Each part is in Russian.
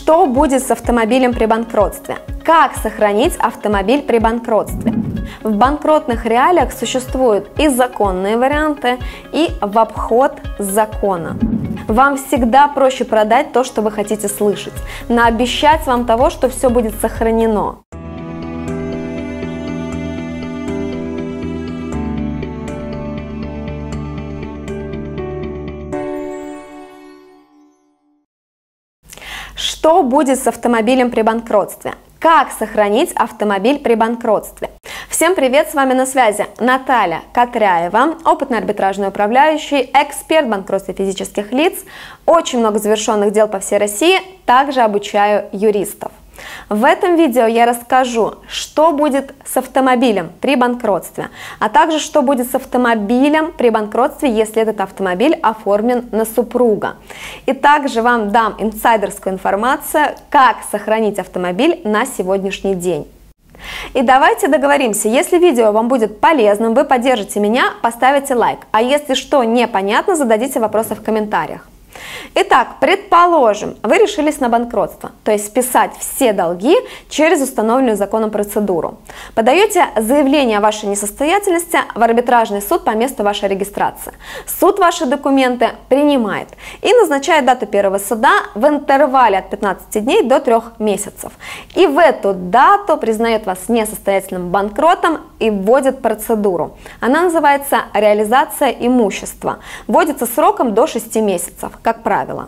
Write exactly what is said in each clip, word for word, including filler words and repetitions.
Что будет с автомобилем при банкротстве? Как сохранить автомобиль при банкротстве? В банкротных реалиях существуют и законные варианты, и в обход закона. Вам всегда проще продать то, что вы хотите слышать, наобещать вам того, что все будет сохранено. Что будет с автомобилем при банкротстве? Как сохранить автомобиль при банкротстве? Всем привет, с вами на связи Наталья Катряева, опытный арбитражный управляющий, эксперт в банкротстве физических лиц, очень много завершенных дел по всей России, также обучаю юристов. В этом видео я расскажу, что будет с автомобилем при банкротстве, а также что будет с автомобилем при банкротстве, если этот автомобиль оформлен на супруга. И также вам дам инсайдерскую информацию, как сохранить автомобиль на сегодняшний день. И давайте договоримся, если видео вам будет полезным, вы поддержите меня, поставите лайк, а если что непонятно, зададите вопросы в комментариях. Итак, предположим, вы решились на банкротство, то есть списать все долги через установленную законом процедуру. Подаете заявление о вашей несостоятельности в арбитражный суд по месту вашей регистрации. Суд ваши документы принимает и назначает дату первого суда в интервале от пятнадцати дней до трёх месяцев. И в эту дату признает вас несостоятельным банкротом и вводит процедуру. Она называется реализация имущества. Вводится сроком до шести месяцев. Как правило.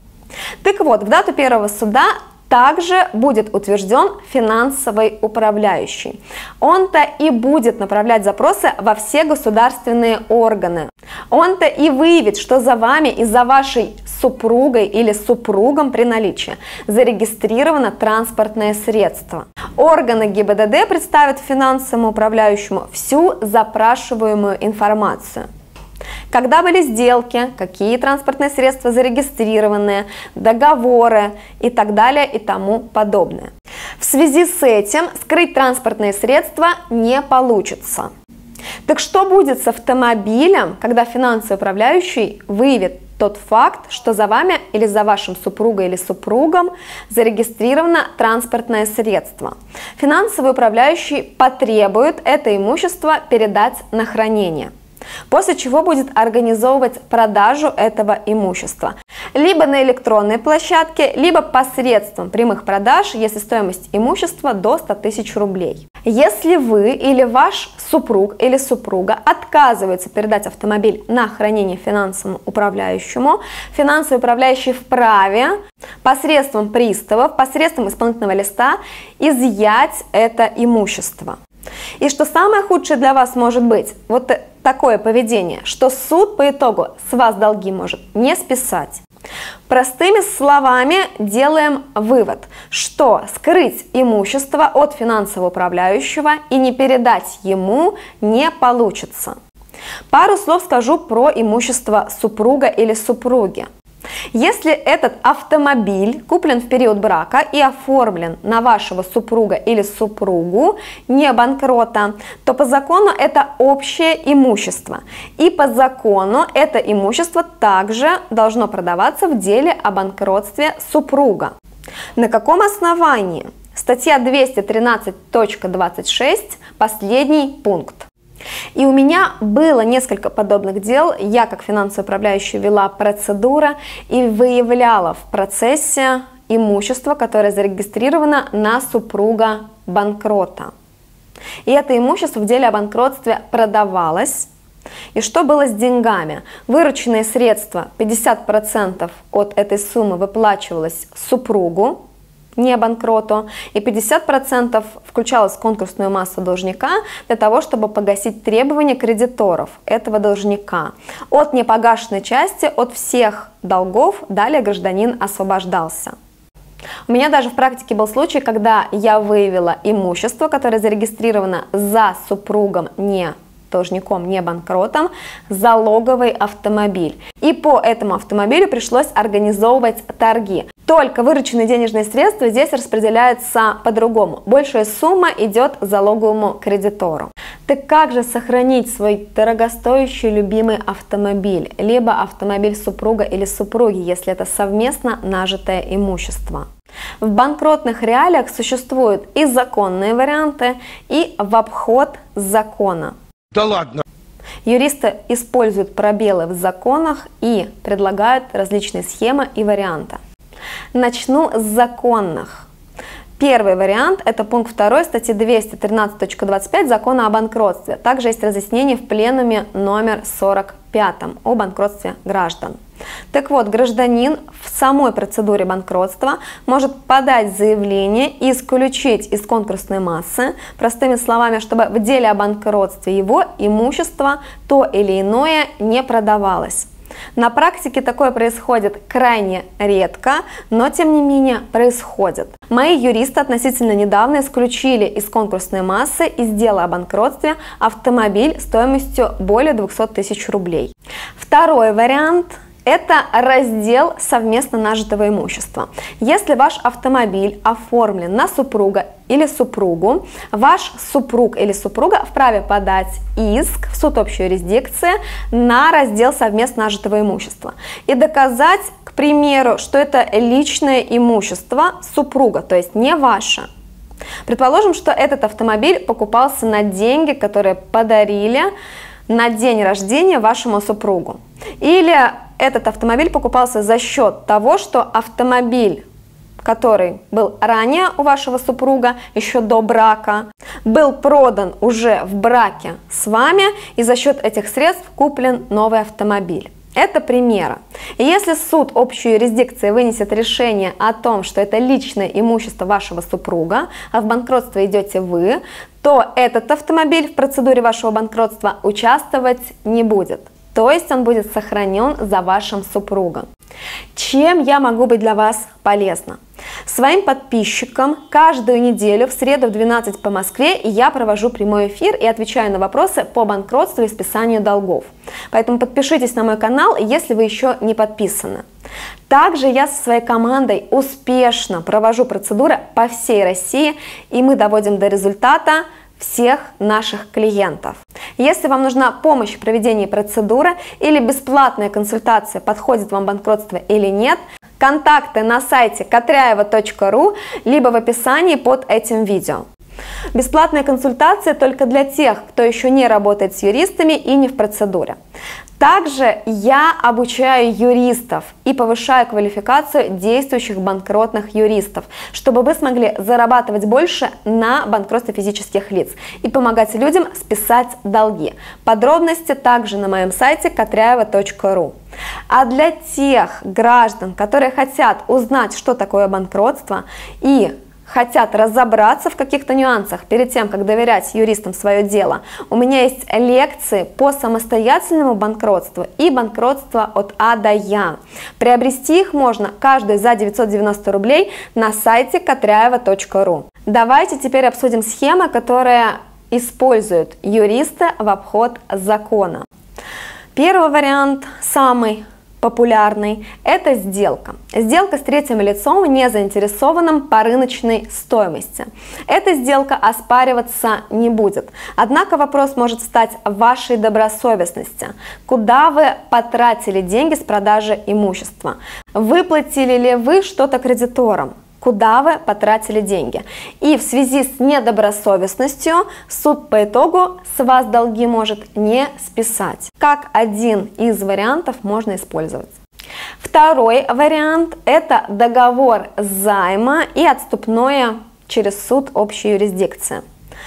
Так вот, в дату первого суда также будет утвержден финансовый управляющий. Он-то и будет направлять запросы во все государственные органы. Он-то и выявит, что за вами и за вашей супругой или супругом при наличии зарегистрировано транспортное средство. Органы ГИБДД представят финансовому управляющему всю запрашиваемую информацию. Когда были сделки, какие транспортные средства зарегистрированы, договоры и так далее и тому подобное. В связи с этим скрыть транспортные средства не получится. Так что будет с автомобилем, когда финансовый управляющий выявит тот факт, что за вами или за вашим супругой или супругом зарегистрировано транспортное средство? Финансовый управляющий потребует это имущество передать на хранение. После чего будет организовывать продажу этого имущества. Либо на электронной площадке, либо посредством прямых продаж, если стоимость имущества до ста тысяч рублей. Если вы или ваш супруг или супруга отказываются передать автомобиль на хранение финансовому управляющему, финансовый управляющий вправе посредством приставов, посредством исполнительного листа изъять это имущество. И что самое худшее для вас может быть, вот такое поведение, что суд по итогу с вас долги может не списать. Простыми словами делаем вывод, что скрыть имущество от финансового управляющего и не передать ему не получится. Пару слов скажу про имущество супруга или супруги. Если этот автомобиль куплен в период брака и оформлен на вашего супруга или супругу, не банкрота, то по закону это общее имущество. И по закону это имущество также должно продаваться в деле о банкротстве супруга. На каком основании? Статья двести тринадцать точка двадцать шесть, последний пункт. И у меня было несколько подобных дел, я как финансовый управляющий вела процедуру и выявляла в процессе имущество, которое зарегистрировано на супруга банкрота. И это имущество в деле о банкротстве продавалось. И что было с деньгами? Вырученные средства, пятьдесят процентов от этой суммы выплачивалось супругу, не банкроту, и пятьдесят процентов включалось в конкурсную массу должника для того, чтобы погасить требования кредиторов этого должника. От непогашенной части, от всех долгов далее гражданин освобождался. У меня даже в практике был случай, когда я выявила имущество, которое зарегистрировано за супругом, не должником, не банкротом, залоговый автомобиль. И по этому автомобилю пришлось организовывать торги. Только вырученные денежные средства здесь распределяются по-другому. Большая сумма идет залоговому кредитору. Так как же сохранить свой дорогостоящий любимый автомобиль, либо автомобиль супруга или супруги, если это совместно нажитое имущество? В банкротных реалиях существуют и законные варианты, и в обход закона. Да ладно! Юристы используют пробелы в законах и предлагают различные схемы и варианты. Начну с законных. Первый вариант – это пункт второй статьи двести тринадцать точка двадцать пять Закона о банкротстве. Также есть разъяснение в пленуме номер сорок пять о банкротстве граждан. Так вот, гражданин в самой процедуре банкротства может подать заявление и исключить из конкурсной массы, простыми словами, чтобы в деле о банкротстве его имущество то или иное не продавалось. На практике такое происходит крайне редко, но тем не менее происходит. Мои юристы относительно недавно исключили из конкурсной массы из дела о банкротстве автомобиль стоимостью более двухсот тысяч рублей. Второй вариант – это раздел совместно нажитого имущества. Если ваш автомобиль оформлен на супруга или супругу, ваш супруг или супруга вправе подать иск в суд общей юрисдикции на раздел совместно нажитого имущества и доказать, к примеру, что это личное имущество супруга, то есть не ваше. Предположим, что этот автомобиль покупался на деньги, которые подарили на день рождения вашему супругу. Или этот автомобиль покупался за счет того, что автомобиль, который был ранее у вашего супруга, еще до брака, был продан уже в браке с вами, и за счет этих средств куплен новый автомобиль. Это примеры. И если суд общей юрисдикции вынесет решение о том, что это личное имущество вашего супруга, а в банкротство идете вы, то этот автомобиль в процедуре вашего банкротства участвовать не будет. То есть он будет сохранен за вашим супругом. Чем я могу быть для вас полезна? Своим подписчикам каждую неделю в среду в двенадцать по Москве я провожу прямой эфир и отвечаю на вопросы по банкротству и списанию долгов. Поэтому подпишитесь на мой канал, если вы еще не подписаны. Также я со своей командой успешно провожу процедуры по всей России, и мы доводим до результата всех наших клиентов. Если вам нужна помощь в проведении процедуры или бесплатная консультация, подходит вам банкротство или нет, контакты на сайте катряева точка ру, либо в описании под этим видео. Бесплатная консультация только для тех, кто еще не работает с юристами и не в процедуре. Также я обучаю юристов и повышаю квалификацию действующих банкротных юристов, чтобы вы смогли зарабатывать больше на банкротстве физических лиц и помогать людям списать долги. Подробности также на моем сайте катряева точка ру. А для тех граждан, которые хотят узнать, что такое банкротство, и хотят разобраться в каких-то нюансах перед тем, как доверять юристам свое дело, у меня есть лекции по самостоятельному банкротству и банкротству от А до Я. Приобрести их можно каждую за девятьсот девяносто рублей на сайте катряева точка ру. Давайте теперь обсудим схемы, которые используют юристы в обход закона. Первый вариант, самый популярный, это сделка. Сделка с третьим лицом, не заинтересованным по рыночной стоимости. Эта сделка оспариваться не будет. Однако вопрос может стать вашей добросовестности. Куда вы потратили деньги с продажи имущества? Выплатили ли вы что-то кредиторам? Куда вы потратили деньги? И в связи с недобросовестностью суд по итогу с вас долги может не списать. Как один из вариантов можно использовать. Второй вариант – это договор займа и отступное через суд общей юрисдикции.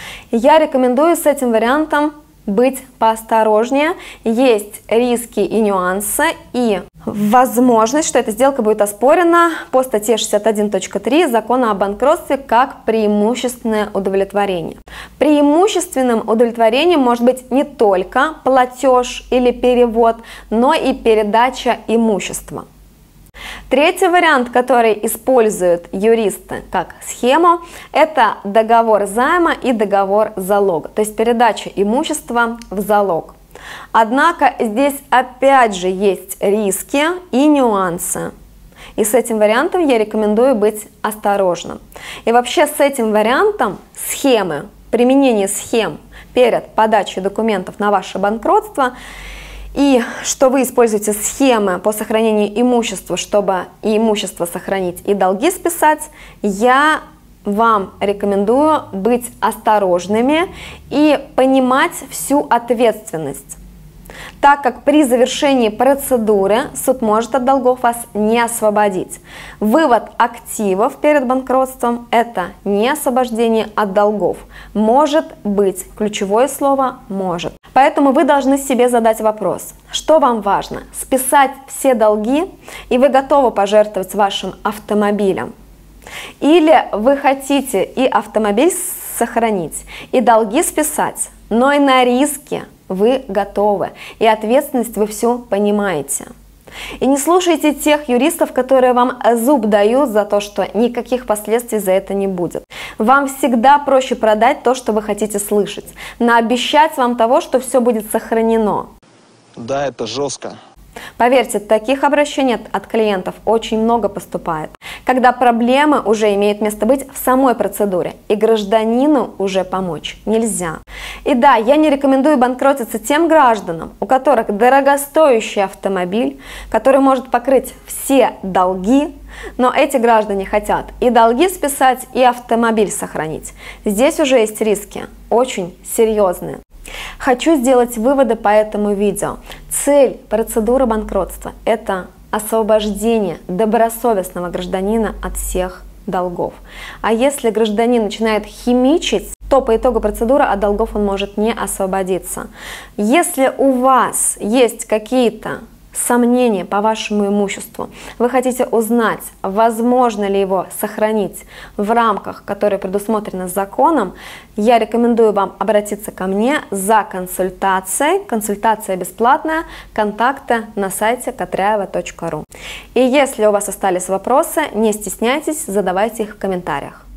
Я рекомендую с этим вариантом быть поосторожнее, есть риски и нюансы, и возможность, что эта сделка будет оспорена по статье шестьдесят один точка три Закона о банкротстве как преимущественное удовлетворение. Преимущественным удовлетворением может быть не только платеж или перевод, но и передача имущества. Третий вариант, который используют юристы как схему, это договор займа и договор залога, то есть передача имущества в залог. Однако здесь опять же есть риски и нюансы. И с этим вариантом я рекомендую быть осторожным. И вообще с этим вариантом схемы, применение схем перед подачей документов на ваше банкротство и что вы используете схемы по сохранению имущества, чтобы и имущество сохранить, и долги списать, я вам рекомендую быть осторожными и понимать всю ответственность, так как при завершении процедуры суд может от долгов вас не освободить. Вывод активов перед банкротством – это не освобождение от долгов. Может быть, ключевое слово «может». Поэтому вы должны себе задать вопрос, что вам важно – списать все долги, и вы готовы пожертвовать вашим автомобилем? Или вы хотите и автомобиль сохранить, и долги списать, но и на риски вы готовы, и ответственность вы всю понимаете. И не слушайте тех юристов, которые вам зуб дают за то, что никаких последствий за это не будет. Вам всегда проще продать то, что вы хотите слышать, наобещать вам того, что все будет сохранено. Да, это жестко. Поверьте, таких обращений от клиентов очень много поступает, когда проблемы уже имеют место быть в самой процедуре, и гражданину уже помочь нельзя. И да, я не рекомендую банкротиться тем гражданам, у которых дорогостоящий автомобиль, который может покрыть все долги, но эти граждане хотят и долги списать, и автомобиль сохранить. Здесь уже есть риски, очень серьезные. Хочу сделать выводы по этому видео. Цель процедуры банкротства – это освобождение добросовестного гражданина от всех долгов. А если гражданин начинает химичить, то по итогу процедуры от долгов он может не освободиться. Если у вас есть какие-то сомнения по вашему имуществу, вы хотите узнать, возможно ли его сохранить в рамках, которые предусмотрены законом, я рекомендую вам обратиться ко мне за консультацией. Консультация бесплатная, контакты на сайте катряева точка ру. И если у вас остались вопросы, не стесняйтесь, задавайте их в комментариях.